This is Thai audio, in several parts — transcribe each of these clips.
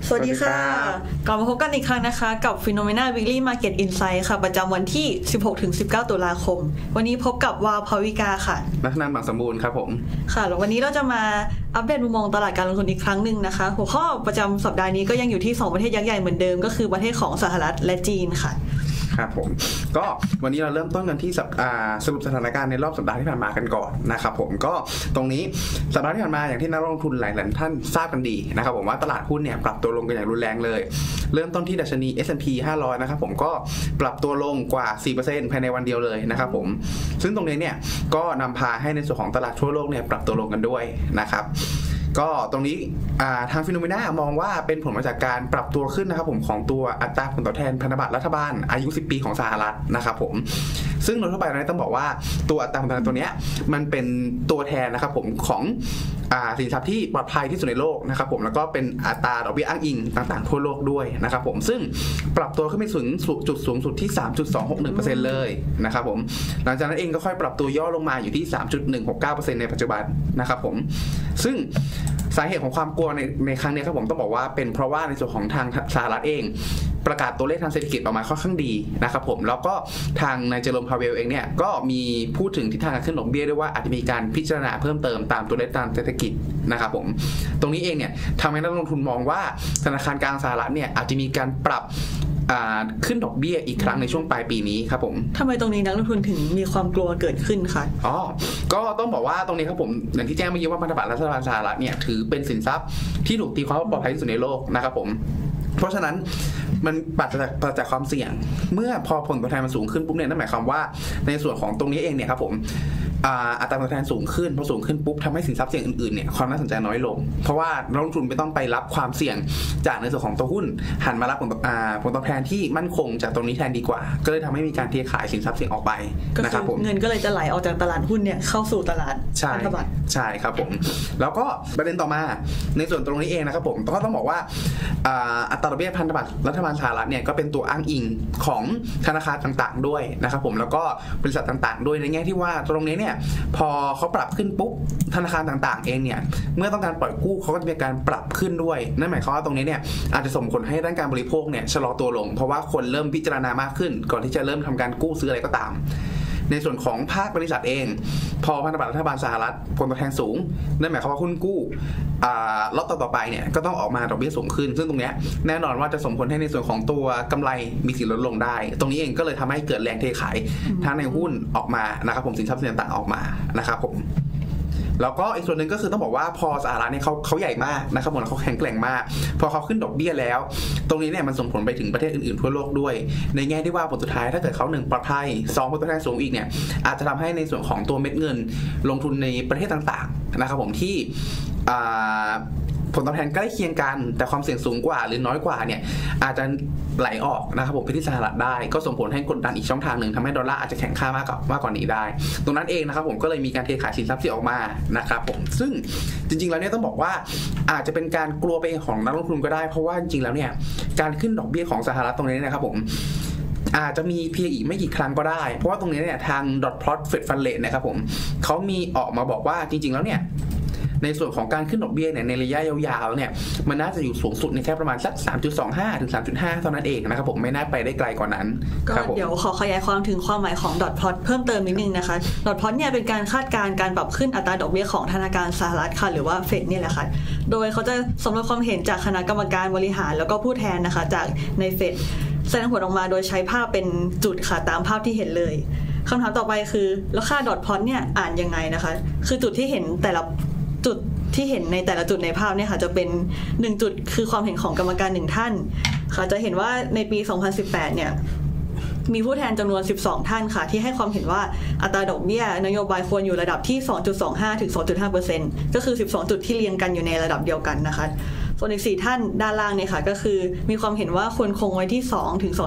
สวัสดีค่ะกลับมาพบกันอีกครั้งนะคะกับ Phenomena Weekly Market Insight ค่ะประจำวันที่ 16-19 ตุลาคมวันนี้พบกับวาวภวิกาค่ะนักนันท์ บางสมบูรณ์ครับผมค่ะแล้ววันนี้เราจะมาอัปเดตมุมมองตลาดการลงทุนอีกครั้งหนึ่งนะคะหัวข้อประจำสัปดาห์นี้ก็ยังอยู่ที่2ประเทศยักษ์ใหญ่เหมือนเดิมก็คือประเทศของสหรัฐและจีนค่ะครับผมก็วันนี้เราเริ่มต้นกันที่สรุปสถานการณ์ในรอบสัปดาห์ที่ผ่านมากันก่อนนะครับผมก็ตรงนี้สัปดาห์ที่ผ่านมาอย่างที่นักลงทุนหลายท่านทราบกันดีนะครับผมว่าตลาดหุ้นเนี่ยปรับตัวลงกันอย่างรุนแรงเลยเริ่มต้นที่ดัชนี S&P 500นะครับผมก็ปรับตัวลงกว่า 4% ภายในวันเดียวเลยนะครับผมซึ่งตรงนี้เนี่ยก็นำพาให้ในส่วนของตลาดทั่วโลกเนี่ยปรับตัวลงกันด้วยนะครับก็ตรงนี้ทาง Phenomena มองว่าเป็นผลมาจากการปรับตัวขึ้นนะครับผมของตัวอัตราผลตอบแทนพันธบัตรรัฐบาลอายุ10ปีของสหรัฐนะครับผมซึ่งโดยทั่วไปเราต้องบอกว่าตัวอัตราผลตอบแทนตัวนี้มันเป็นตัวแทนนะครับผมของสินทรัพย์ที่ปลอดภัยที่สุดในโลกนะครับผมแล้วก็เป็นอัตราดอกเบี้ยอ้างอิงต่างๆทั่วโลกด้วยนะครับผมซึ่งปรับตัวขึ้นไปถึงจุดสูงสุดที่ 3.261% เลยนะครับผมหลังจากนั้นเองก็ค่อยปรับตัวย่อลงมาอยู่ที่ 3.169% ในปัจจุบันนะครับผมซึ่งสาเหตุของความกลัวในครั้งนี้ครับผมต้องบอกว่าเป็นเพราะว่าในส่วนของทางสหรัฐเองประกาศตัวเลขทางเศรษฐกิจออกมาค่อนข้างดีนะครับผมแล้วก็ทางนายเจอโรม พาเวลเองเนี่ยก็มีพูดถึงทิศทางการขึ้นดอกเบี้ยด้วยว่าอาจจะมีการพิจารณาเพิ่มเติมตามตัวเลขทางเศรษฐกิจนะครับผมตรงนี้เองเนี่ยทำให้นักลงทุนมองว่าธนาคารกลางสหรัฐเนี่ยอาจจะมีการปรับขึ้นดอกเบี้ยอีกครั้งในช่วงปลายปีนี้ครับผมทำไมตรงนี้นักลงทุนถึงมีความกลัวเกิดขึ้นคะก็ต้องบอกว่าตรงนี้ครับผมอย่างที่แจ้งเมื่อกี้ว่าพันธบัตรรัฐบาลสหรัฐเนี่ยถือเป็นสินทรัพย์ที่ถูกตีความว่าปลอดภัยที่สุดในโลกนะครับผมเพราะฉะนั้นมันปราศจากความเสี่ยงเมื่อพอผลตอบแทนมันสูงขึ้นปุ๊บเนี่ยนั่นหมายความว่าในส่วนของตรงนี้เองเนี่ยครับผมอัตราผลตอบแทนสูงขึ้นพอสูงขึ้นปุ๊บทำให้สินทรัพย์เสี่ยงอื่นๆเนี่ยความน่าสนใจน้อยลงเพราะว่านักลงทุนไม่ต้องไปรับความเสี่ยงจากในส่วนของตัวหุ้นหันมารับผลตอบแทนที่มั่นคงจากตรงนี้แทนดีกว่าก็เลยทำให้มีการเทขายสินทรัพย์เสี่ยงออกไปนะครับผมเงินก็เลยจะไหลออกจากตลาดหุ้นเนี่ยเข้าสู่ตลาดพันธบัตรใช่ครับผมแล้วก็ประเด็นต่อมาในส่วนตรงนี้เองนะครับผมก็ต้องบอกว่าอัตราดอกเบี้ยพันธบัตรรัฐบาลสหรัฐเนี่ยก็เป็นตัวอ้างอิงของธนาคารต่างๆด้วยนะครับผมแล้วก็บริษัทต่างๆด้วยในแง่ที่ว่าตรงนี้เนี่ยพอเขาปรับขึ้นปุ๊บธนาคารต่างๆเองเนี่ยเมื่อต้องการปล่อยกู้เขาก็จะมีการปรับขึ้นด้วยนั่นหมายความว่าตรงนี้เนี่ยอาจจะส่งผลให้ด้านการบริโภคเนี่ยชะลอตัวลงเพราะว่าคนเริ่มพิจารณามากขึ้นก่อนที่จะเริ่มทำการกู้ซื้ออะไรก็ตามในส่วนของภาคบริษัทเองพอพันธบัตรรัฐบาลสหรัฐผลตอบแทนสูงนั่นหมายความว่าหุ้นกู้ล็อตต่อไปเนี่ยก็ต้องออกมาดอกเบี้ยสูงขึ้นซึ่งตรงนี้แน่นอนว่าจะส่งผลให้ในส่วนของตัวกำไรมีสิทธิ์ลดลงได้ตรงนี้เองก็เลยทำให้เกิดแรงเทขายทั้งในหุ้นออกมานะครับผมสินทรัพย์ต่างๆออกมานะครับผมแล้วก็อีกส่วนหนึ่งก็คือต้องบอกว่าพอสหรัฐเนี่ยเขาใหญ่มากนะครับผมเขาแข็งแกร่งมากพอเขาขึ้นดอกเบี้ยแล้วตรงนี้เนี่ยมันส่งผลไปถึงประเทศอื่นๆทั่วโลกด้วยในแง่ที่ว่าผลสุดท้ายถ้าเกิดเขา1ปลอดภัย2ผลตอบแทนสูงอีกเนี่ยอาจจะทำให้ในส่วนของตัวเม็ดเงินลงทุนในประเทศต่างๆนะครับผมที่ผลตอบแทนใกล้เคียงกันแต่ความเสี่ยงสูงกว่าหรือน้อยกว่าเนี่ยอาจจะไหลออกนะครับผมไปที่สหรัฐได้ก็ส่งผลให้กดดันอีกช่องทางหนึ่งทำให้ดอลลาร์อาจจะแข็งค่ามากกว่านี้ได้ตรงนั้นเองนะครับผมก็เลยมีการเทขายสินทรัพย์ที่ออกมานะครับผมซึ่งจริงๆแล้วเนี่ยต้องบอกว่าอาจจะเป็นการกลัวไปของนักลงทุนก็ได้เพราะว่าจริงๆแล้วเนี่ยการขึ้นดอกเบี้ยของสหรัฐตรงนี้นะครับผมอาจจะมีเพียงอีกไม่กี่ครั้งก็ได้เพราะว่าตรงนี้เนี่ยทาง dot plot Fed Fund Rate นะครับผมเขามีออกมาบอกว่าจริงๆแล้วเนี่ยในส่วนของการขึ้นดอกเบี้ยเนี่ยในระยะยาวๆเนี่ยมันน่าจะอยู่สูงสุดในแค่ประมาณสัก 3.25 ถึง 3.5 เท่านั้นเองนะครับผมไม่น่าไปได้ไกลกว่านั้นก็เดี๋ยวขอขยายความถึงความหมายของ dot plot เพิ่มเติมนิดนึงนะคะ dot plot เนี่ยเป็นการคาดการณ์การปรับขึ้นอัตราดอกเบี้ยของธนาคารสหรัฐค่ะหรือว่าเฟดเนี่ยแหละค่ะโดยเขาจะสำรวจความเห็นจากคณะกรรมการบริหารแล้วก็ผู้แทนนะคะจากในเฟดแสดงผลออกมาโดยใช้ภาพเป็นจุดค่ะตามภาพที่เห็นเลยคำถามต่อไปคือแล้วค่า dot plot เนี่ยอ่านยังไงนะคะคือจุดที่เห็นแต่ละจุดที่เห็นในแต่ละจุดในภาพเนี่ยค่ะจะเป็น1จุดคือความเห็นของกรรมการ1ท่านค่ะจะเห็นว่าในปี 2018 เนี่ยมีผู้แทนจำนวน12ท่านค่ะที่ให้ความเห็นว่าอัตราดอกเบี้ยนโยบายควรอยู่ระดับที่ 2.25 ถึง 2.5% ก็คือ12จุดที่เรียงกันอยู่ในระดับเดียวกันนะคะส่วนอีก4ท่านด้านล่างเนี่ยค่ะก็คือมีความเห็นว่าควรคงไว้ที่2ถึง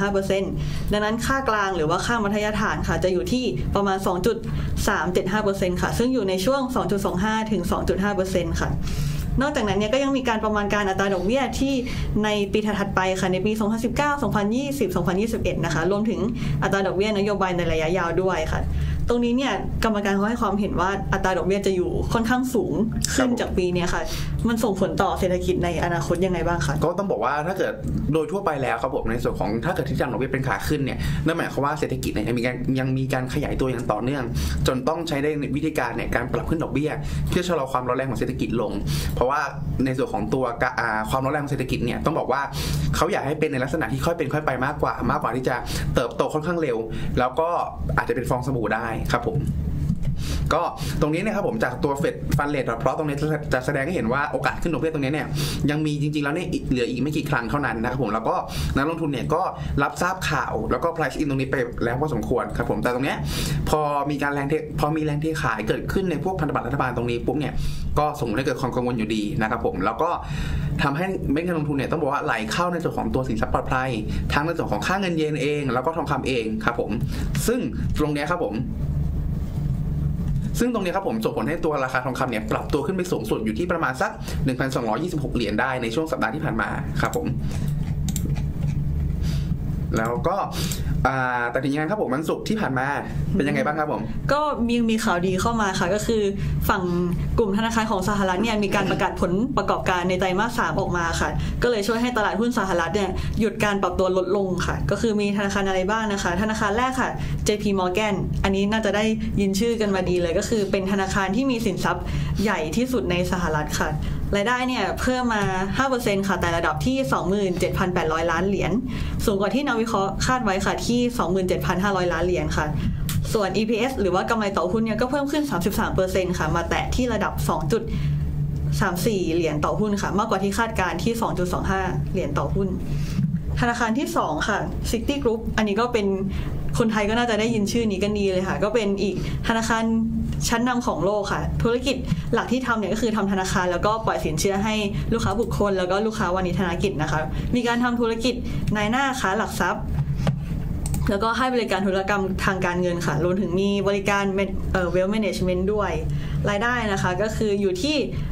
2.25% ดังนั้นค่ากลางหรือว่าค่ามัธยฐานค่ะจะอยู่ที่ประมาณ 2.375% ค่ะซึ่งอยู่ในช่วง 2.25 ถึง 2.5% ค่ะนอกจากนั้นเนี่ยก็ยังมีการประมาณการอัตราดอกเบี้ยที่ในปีถัดไปค่ะในปี 2019 2020 2021 นะคะรวมถึงอัตราดอกเบี้ยนโยบายในระยะยาวด้วยค่ะตรงนี้เนี่ยกรรมการเขาให้ความเห็นว่าอัตราดอกเบี้ยจะอยู่ค่อนข้างสูงขึ้นจากปีนี้ค่ะมันส่งผลต่อเศรษฐกิจในอนาคตยังไงบ้างคะก็ต้องบอกว่าถ้าเกิดโดยทั่วไปแล้วครับผมในส่วนของถ้าเกิดทิศทางดอกเบี้ยเป็นขาขึ้นเนี่ยนั่นหมายความว่าเศรษฐกิจเนี่ยยังมีการขยายตัวอย่างต่อเนื่องจนต้องใช้ได้วิธีการเนี่ยการปรับขึ้นดอกเบี้ยเพื่อชะลอความร้อนแรงของเศรษฐกิจลงเพราะว่าในส่วนของตัวความร้อนแรงของเศรษฐกิจเนี่ยต้องบอกว่าเขาอยากให้เป็นในลักษณะที่ค่อยเป็นค่อยไปมากกว่าที่จะเติบโตค่อนข้างเร็วแล้วก็อาจจะเป็นฟองสบู่ได้ครับผมก็ตรงนี้นะครับผมจากตัวเฟดฟันเรทเพราะตรงนี้จะแสดงให้เห็นว่าโอกาสขึ้นดอกเบี้ยตรงนี้เนี่ยยังมีจริงๆแล้วเนี่ยเหลืออีกไม่กี่ครั้งเท่านั้นนะครับผมแล้วก็นักลงทุนเนี่ยก็รับทราบข่าวแล้วก็ price in ตรงนี้ไปแล้วพอสมควรครับผมแต่ตรงนี้พอมีแรงเทขายเกิดขึ้นในพวกพันธบัตรรัฐบาลตรงนี้ปุ๊บเนี่ยก็ส่งให้เกิดความกังวลอยู่ดีนะครับผมแล้วก็ทำให้เม็ดเงินลงทุนเนี่ยต้องบอกว่าไหลเข้าในส่วนของตัวสินทรัพย์ปลอดภัยทั้งในส่วนของค่าเงินเยนเองแล้วก็ทองคำเองครับผมซึ่งตรงนี้ครับผมส่งผลให้ตัวราคาทองคำเนี่ยปรับตัวขึ้นไปสูงสุดอยู่ที่ประมาณสัก 1,226 เหรียญได้ในช่วงสัปดาห์ที่ผ่านมาครับผมแล้วก็แต่ถึงยังไงครับผมวันศุกร์ที่ผ่านมาเป็นยังไงบ้างครับผมก็มีข่าวดีเข้ามาค่ะก็คือฝั่งกลุ่มธนาคารของสหรัฐเนี่ยมีการประกาศผลประกอบการในไตรมาส 3ออกมาค่ะก็เลยช่วยให้ตลาดหุ้นสหรัฐเนี่ยหยุดการปรับตัวลดลงค่ะก็คือมีธนาคารอะไรบ้างนะคะธนาคารแรกค่ะ JP Morgan อันนี้น่าจะได้ยินชื่อกันมาดีเลยก็คือเป็นธนาคารที่มีสินทรัพย์ใหญ่ที่สุดในสหรัฐค่ะรายได้เนี่ยเพิ่มมา 5% ค่ะแต่ระดับที่ 27,800 ล้านเหรียญสูงกว่าที่นักวิเคราะห์คาดไว้ค่ะที่ 27,500 ล้านเหรียญค่ะส่วน EPS หรือว่ากำไรต่อหุ้นเนี่ยก็เพิ่มขึ้น 33% ค่ะมาแตะที่ระดับ 2.34 เหรียญต่อหุ้นค่ะมากกว่าที่คาดการณ์ที่ 2.25 เหรียญต่อหุ้นธนาคารที่2ค่ะ City Group อันนี้ก็เป็นคนไทยก็น่าจะได้ยินชื่อนี้กันดีเลยค่ะก็เป็นอีกธนาคารชั้นนำของโลกค่ะธุรกิจหลักที่ทำเนี่ยก็คือทำธนาคารแล้วก็ปล่อยสินเชื่อให้ลูกค้าบุคคลแล้วก็ลูกค้าวานิชธนกิจนะคะมีการทำธุรกิจนายหน้าค้าหลักทรัพย์แล้วก็ให้บริการธุรกรรมทางการเงินค่ะรวมถึงมีบริการwealth management ด้วยรายได้นะคะก็คืออยู่ที่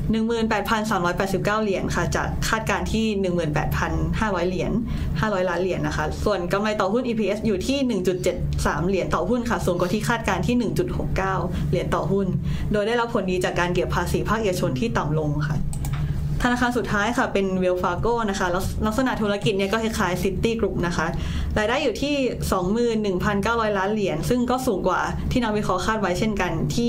18,389 เหรียญค่ะจากคาดการณ์ที่ 18,500 เหรียญ500 ล้านเหรียญนะคะส่วนกำไรต่อหุ้น EPS อยู่ที่ 1.73 เหรียญต่อหุ้นค่ะสูงกว่าที่คาดการณ์ที่ 1.69 เหรียญต่อหุ้นโดยได้รับผลดีจากการเก็บภาษีภาคเอกชนที่ต่ำลงค่ะธนาคารสุดท้ายค่ะเป็น Wells Fargo นะคะลักษณะธุรกิจเนี่ยก็คล้ายๆ City Group นะคะรายได้อยู่ที่ 21,900 ล้านเหรียญซึ่งก็สูงกว่าที่นักวิเคราะห์คาดไว้เช่นกันที่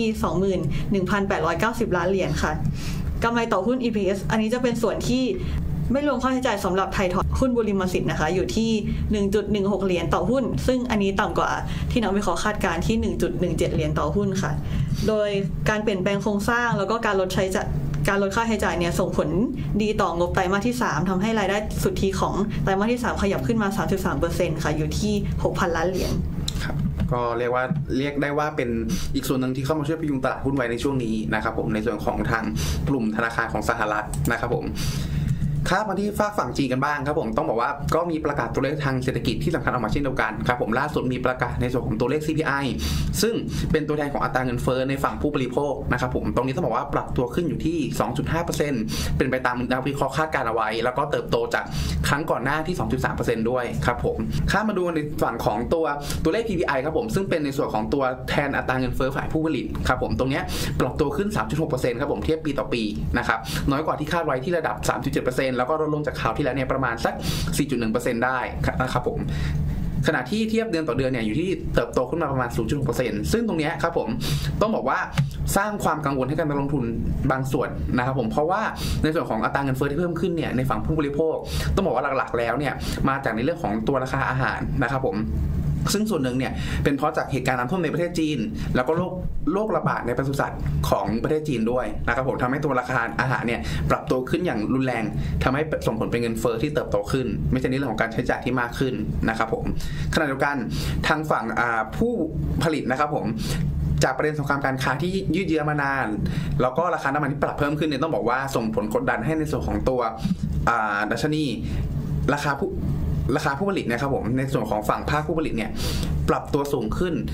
21,890 ล้านเหรียญค่ะกำไรต่อหุ้น EPS อันนี้จะเป็นส่วนที่ไม่รวมค่าใช้จ่ายสำหรับไทยถอนหุ้นบุริมสิทธิ์นะคะอยู่ที่ 1.16 เหรียญต่อหุ้นซึ่งอันนี้ต่ำกว่าที่นักวิเคราะห์คาดการณ์ที่ 1.17 เหรียญต่อหุ้นค่ะโดยการเปลี่ยนแปลงโครงสร้างแล้วก็การลดค่าใช้จ่ายเนี่ยส่งผลดีต่องบไตรมาสที่3ทำให้รายได้สุทธิของไตรมาสที่3ขยับขึ้นมา 33% ค่ะอยู่ที่ 6,000 ล้านเหรียญครับก็เรียกได้ว่าเป็นอีกส่วนหนึ่งที่เข้ามาช่วยพยุงตลาดหุ้นไว้ในช่วงนี้นะครับผมในส่วนของทางกลุ่มธนาคารของสหรัฐนะครับผมครับมาที่ฝั่งจีนกันบ้างครับผมต้องบอกว่าก็มีประกาศตัวเลขทางเศรษฐกิจที่สำคัญออกมาเช่นเดียวกันครับผมล่าสุดมีประกาศในส่วนของตัวเลข CPI ซึ่งเป็นตัวแทนของอัตราเงินเฟ้อในฝั่งผู้บริโภคนะครับผมตรงนี้ต้องบอกว่าปรับตัวขึ้นอยู่ที่ 2.5% เป็นไปตามนักวิเคราะห์คาดการเอาไว้แล้วก็เติบโตจากครั้งก่อนหน้าที่ 2.3% ด้วยครับผมข้ามาดูในฝั่งของตัวเลข PPI ครับผมซึ่งเป็นในส่วนของตัวแทนอัตราเงินเฟ้อฝ่ายผู้ผลิตครับผมตรงนี้ปรับตัวขึ้น 3.6% ครับผมเทียบปีต่อปีนะครับน้อยกว่าที่คาดไว้ที่ระดับ 3.7%แล้วก็ลดลงจากคราวที่แล้วเนี่ยประมาณสัก 4.1% ได้นะครับผมขณะที่เทียบเดือนต่อเดือนเนี่ยอยู่ที่เติบโตขึ้นมาประมาณ 0.6% ซึ่งตรงนี้ครับผมต้องบอกว่าสร้างความกังวลให้กับนักลงทุนบางส่วนนะครับผมเพราะว่าในส่วนของอัตราเงินเฟ้อที่เพิ่มขึ้นเนี่ยในฝั่งผู้บริโภคต้องบอกว่าหลักๆแล้วเนี่ยมาจากในเรื่องของตัวราคาอาหารนะครับผมซึ่งส่วนหนึ่งเนี่ยเป็นเพราะจากเหตุการณ์น้ำท่วมในประเทศจีนแล้วก็โรคระบาดในปศุสัตว์ของประเทศจีนด้วยนะครับผมทำให้ตัวราคาอาหารเนี่ยปรับตัวขึ้นอย่างรุนแรงทำให้ส่งผลเป็นเงินเฟ้อที่เติบโตขึ้นไม่ใช่ในเรื่องของการใช้จ่ายที่มากขึ้นนะครับผมขณะเดียวกันทางฝั่งผู้ผลิตนะครับผมจากประเด็นสงครามการค้าที่ยืดเยื้อมานานแล้วก็ราคาน้ำมันที่ปรับเพิ่มขึ้นเนี่ยต้องบอกว่าส่งผลกดดันให้ในส่วนของตัวดัชนีราคาผู้ผลิตนะครับผมในส่วนของฝั่งภาคผู้ผลิตเนี่ยปรับตัวสูงขึ้น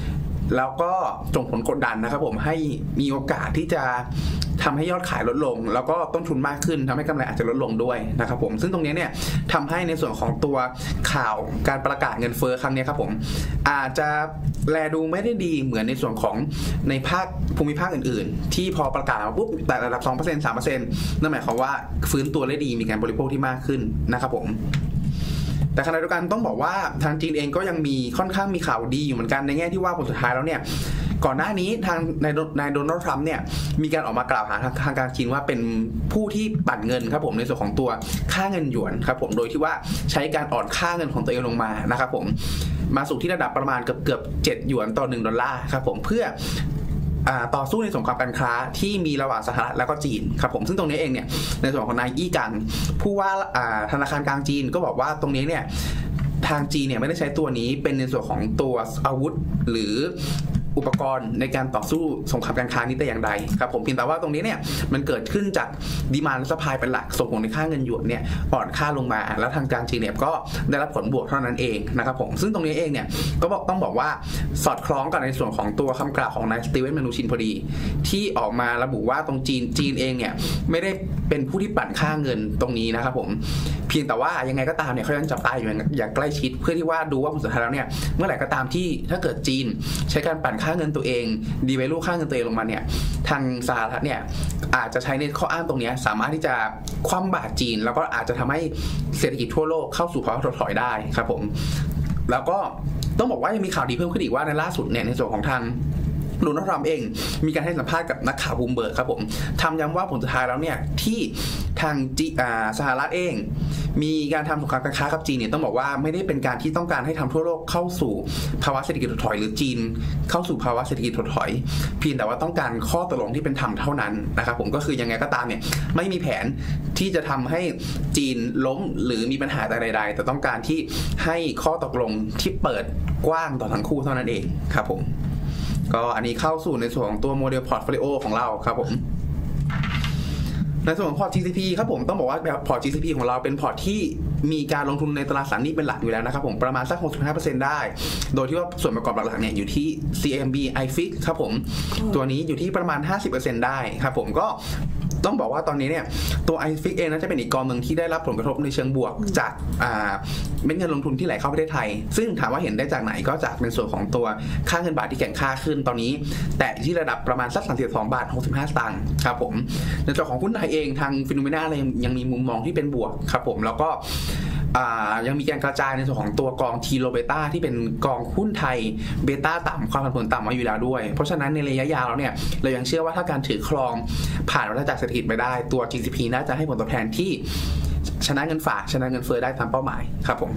แล้วก็ส่งผลกดดันนะครับผมให้มีโอกาสที่จะทำให้ยอดขายลดลงแล้วก็ต้นทุนมากขึ้นทำให้กำไรอาจจะลดลงด้วยนะครับผมซึ่งตรงนี้เนี่ยทำให้ในส่วนของตัวข่าวการประกาศเงินเฟ้อครั้งนี้ครับผมอาจจะแลดูไม่ได้ดีเหมือนในส่วนของในภาคภูมิภาคอื่นๆที่พอประกาศมาปุ๊บแต่ระดับ 2% 3% นั่นหมายความว่าฟื้นตัวได้ดีมีการบริโภคที่มากขึ้นนะครับผมแต่ขณะเดียวกันต้องบอกว่าทางจีนเองก็ยังมีค่อนข้างมีข่าวดีอยู่เหมือนกันในแง่ที่ว่าผลสุดท้ายแล้วเนี่ยก่อนหน้านี้ทางนายโดนัลด์ทรัมป์เนี่ยมีการออกมากล่าวหาทางการจีนว่าเป็นผู้ที่ปั่นเงินครับผมในส่วนของตัวค่าเงินหยวนครับผมโดยที่ว่าใช้การอ่อนค่าเงินของตัวเองลงมานะครับผมมาสู่ที่ระดับประมาณเกือบ7หยวนต่อ1ดอลลาร์ครับผมเพื่อต่อสู้ในสงครามการค้าที่มีระหว่างสหรัฐแล้วก็จีนครับผมซึ่งตรงนี้เองเนี่ยในส่วนของนายอี้กังผู้ว่าธนาคารกลางจีนก็บอกว่าตรงนี้เนี่ยทางจีนเนี่ยไม่ได้ใช้ตัวนี้เป็นในส่วนของตัวอาวุธหรืออุปกรณ์ในการต่อสู้สงครามการค้านี้แต่อย่างใดครับผมเพียงแต่ว่าตรงนี้เนี่ยมันเกิดขึ้นจากดีมานด์และซัพพลายเป็นหลักส่งผลในค่าเงินหยวนเนี่ยอ่อนค่าลงมาแล้วทางการจีนเนี่ยก็ได้รับผลบวกเท่านั้นเองนะครับผมซึ่งตรงนี้เองเนี่ยก็ต้องบอกว่าสอดคล้องกับในส่วนของตัวคำกล่าวของนายสตีเวน มานูชินพอดีที่ออกมาระบุว่าตรงจีนเองเนี่ยไม่ได้เป็นผู้ที่ปั่นค่าเงินตรงนี้นะครับผมเพียงแต่ว่ายังไงก็ตามเนี่ยเขายังจับตาอยู่อย่างใกล้ชิดเพื่อที่ว่าดูว่าผลสุดท้ายแล้วเนี่ยเมื่อไหร่ก็ตามที่ถ้าเกิดจีนใช้การปั่นค่าเงินตัวเองดีเวลูค่าเงินตัวเองลงมาเนี่ยทางสหรัฐเนี่ยอาจจะใช้ในข้ออ้างตรงนี้สามารถที่จะคว่ำบาตรจีนแล้วก็อาจจะทำให้เศรษฐกิจทั่วโลกเข้าสู่ภาวะถดถอยได้ครับผมแล้วก็ต้องบอกว่ายังมีข่าวดีเพิ่มขึ้นอีกว่าในล่าสุดเนี่ยในส่วนของทางโดนัลด์ทรัมป์เองมีการให้สัมภาษณ์กับนักข่าวบูมเบิร์กครับผมทำย้ำว่าผลสุดท้ายแล้วเนี่ยที่ทางสหรัฐเองมีการทำสงครามการค้ากับจีนเนี่ยต้องบอกว่าไม่ได้เป็นการที่ต้องการให้ทำทั่วโลกเข้าสู่ภาวะเศรษฐกิจถดถอยหรือจีนเข้าสู่ภาวะเศรษฐกิจถดถอยเพียงแต่ว่าต้องการข้อตกลงที่เป็นธรรมเท่านั้นนะครับผมก็คือยังไงก็ตามเนี่ยไม่มีแผนที่จะทำให้จีนล้มหรือมีปัญหาใดๆแต่ต้องการที่ให้ข้อตกลงที่เปิดกว้างต่อทั้งคู่เท่านั้นเองครับผมก็อันนี้เข้าสู่ในส่วนของตัวโมเดลพอร์ตโฟลิโอของเราครับผมในส่วนของพอร์ต GCP ครับผมต้องบอกว่าพอร์ต GCP ของเราเป็นพอร์ตที่มีการลงทุนในตราสารหนี้เป็นหลักอยู่แล้วนะครับผมประมาณสัก 65% ได้โดยที่ว่าส่วนประกอบหลักๆเนี่ยอยู่ที่ CMB iFix ครับผมตัวนี้อยู่ที่ประมาณ 50% ได้ครับผมก็ต้องบอกว่าตอนนี้เนี่ยตัว iFix เองน่าจะเป็นอีกกองหนึ่งที่ได้รับผลกระทบในเชิงบวกจากเม็ดเงินลงทุนที่ไหลเข้าประเทศไทยซึ่งถามว่าเห็นได้จากไหนก็จากในส่วนของตัวค่าเงินบาทที่แข็งค่าขึ้นตอนนี้แต่ที่ระดับประมาณสัก32 บาท 65 สตางค์ครับผมในส่วนของหุ้นไทยเองทางฟิโนเมนายังมีมุมมองที่เป็นบวกครับผมแล้วก็ยังมีการกระจายในส่วนของตัวกองทีโลเบต้าที่เป็นกองหุ้นไทยเบต้าต่ำความผันผวนต่ำมาอยู่แล้วด้วยเพราะฉะนั้นในระยะยาวแล้วเนี่ยเรายังเชื่อว่าถ้าการถือครองผ่านวัฏจักรเศรษฐกิจไปได้ตัว GCP น่าจะให้ผลตอบแทนที่ชนะเงินฝากชนะเงินเฟ้อได้ตามเป้าหมายครับผม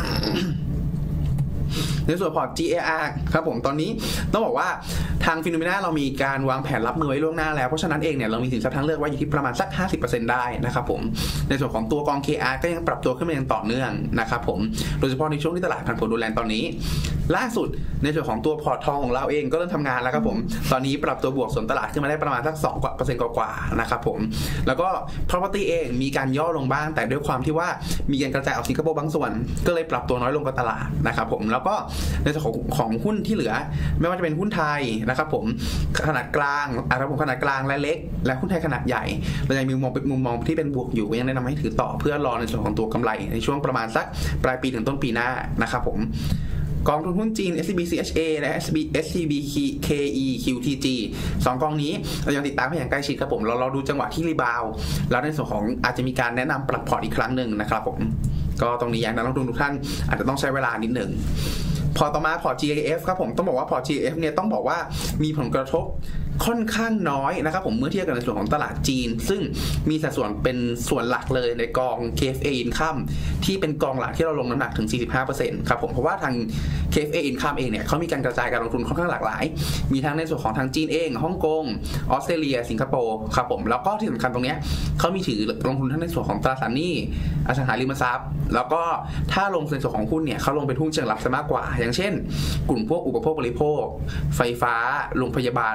ในส่วนพอร์ต GAR ครับผมตอนนี้ต้องบอกว่าทางฟิโนเมนาเรามีการวางแผนรับมือไว้ล่วงหน้าแล้วเพราะฉะนั้นเองเนี่ยเรามีสินทรัพย์ทางเลือกไว้อยู่ที่ประมาณสัก 50% ได้นะครับผมในส่วนของตัวกอง KR ก็ยังปรับตัวขึ้นมาอย่างต่อเนื่องนะครับผมโดยเฉพาะในช่วงที่ตลาดผันผวนรุนแรงตอนนี้ล่าสุดในส่วนของตัวพอร์ตทองของเราเองก็เริ่มทำงานแล้วครับผมตอนนี้ปรับตัวบวกส่วนตลาดขึ้นมาได้ประมาณสัก 2% กว่าๆนะครับผมแล้วก็ property เองมีการย่อลงบ้างแต่ด้วยความที่ว่ามีการกระจายออกสิงคโปร์บางส่วนก็เลยปรับตัวน้อยลงกว่าตลาดนะครับผมแล้วก็ในส่วนของหุ้นที่เหลือไม่ว่าจะเป็นหุ้นไทยนะครับผมขนาดกลางขนาดกลางและเล็กและหุ้นไทยขนาดใหญ่เรายังมีมุมมองที่เป็นบวกอยู่ก็ยังแนะนำให้ถือต่อเพื่อรอในส่วนของตัวกำไรในช่วงประมาณสักปลายปีถึงต้นปีหน้านะครับผมกองทุนหุ้นจีน SCB CHA และ SCB KE QTG 2กองนี้เรายังติดตามให้อย่างใกล้ชิดครับผมเราดูจังหวะที่รีบาวแล้วในส่วนของอาจจะมีการแนะนำปรับพอร์ตอีกครั้งหนึ่งนะครับผมก็ตรงนี้อย่างนักลงทุนทุกท่านอาจจะต้องใช้เวลานิดหนึ่งพอต่อมาพอร์ต GAF ครับผมต้องบอกว่าพอร์ต GAF เนี่ยต้องบอกว่ามีผลกระทบค่อนข้างน้อยนะครับผมเมื่อเทียบกับในส่วนของตลาดจีนซึ่งมีสัดส่วนเป็นส่วนหลักเลยในกอง KFA Income ที่เป็นกองหลักที่เราลงน้ำหนักถึง 45% ครับผมเพราะว่าทาง KFA Income เองเนี่ยเขามีการกระจายการลงทุนค่อนข้างหลากหลายมีทั้งในส่วนของทางจีนเองฮ่องกงออสเตรเลียสิงคโปร์ครับผมแล้วก็ที่สำคัญตรงนี้เขามีถือลงทุนทั้งในส่วนของตราสารหนี้อสังหาริมทรัพย์แล้วก็ถ้าลงในส่วนของหุ้นเนี่ยเขาลงเป็นหุ้นเชิงรับซะมากกว่าอย่างเช่นกลุ่มพวกอุปโภคบริโภคไฟฟ้าโรงพยาบาลแล้วก็ประกัน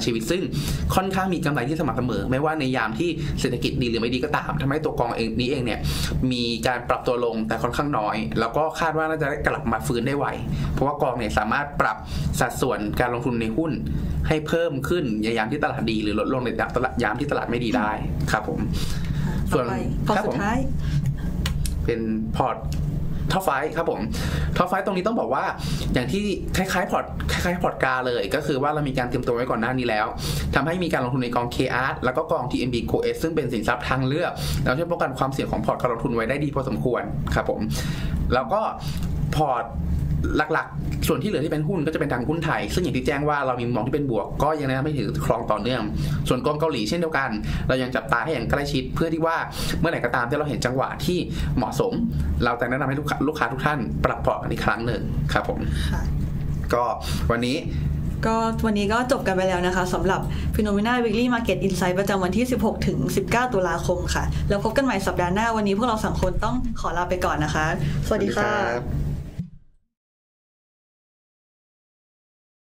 ชีวิตซึ่งค่อนข้างมีกำไรที่สม่ำเสมอไม่ว่าในยามที่เศรษฐกิจดีหรือไม่ดีก็ตามทำให้ตัวกองนี้เองเนี่ยมีการปรับตัวลงแต่ค่อนข้างน้อยแล้วก็คาดว่าน่าจะกลับมาฟื้นได้ไวเพราะว่ากองเนี่ยสามารถปรับสัดส่วนการลงทุนในหุ้นให้เพิ่มขึ้นในยามที่ตลาดดีหรือลดลงในยามที่ตลาดไม่ดีได้ครับผมส่วนพอร์ตสุดท้ายเป็นพอร์ตท็อปไฟครับผมท็อปไฟตรงนี้ต้องบอกว่าอย่างที่คล้ายๆพอร์ตกาเลยก็คือว่าเรามีการเตรียมตัวไว้ก่อนหน้านี้แล้วทำให้มีการลงทุนในกอง KART แล้วก็กอง TMB COS ซึ่งเป็นสินทรัพย์ทางเลือกแล้วช่วยป้องกันความเสี่ยงของพอร์ตการลงทุนไว้ได้ดีพอสมควรครับผมแล้วก็พอร์ตหลักๆส่วนที่เหลือที่เป็นหุ้นก็จะเป็นทางหุ้นไทยซึ่งอย่างที่แจ้งว่าเรามีมองที่เป็นบวกก็ยังแนะนำให้ถือครองต่อเนื่องส่วนกองเกาหลีเช่นเดียวกันเรายังจับตาให้อย่างใกล้ชิดเพื่อที่ว่าเมื่อไหร่ก็ตามที่เราเห็นจังหวะที่เหมาะสมเราจะแนะนำให้ลูกค้าทุกท่านปรับพอร์ตกันอีกครั้งหนึ่งครับผมก็วันนี้ก็จบกันไปแล้วนะคะสำหรับ Phenomena Weekly Market Insight ประจำวันที่16ถึง19ตุลาคมค่ะแล้วพบกันใหม่สัปดาห์หน้าวันนี้พวกเรา3คนต้องขอลาไปก่อนนะคะสวัสดีค่ะ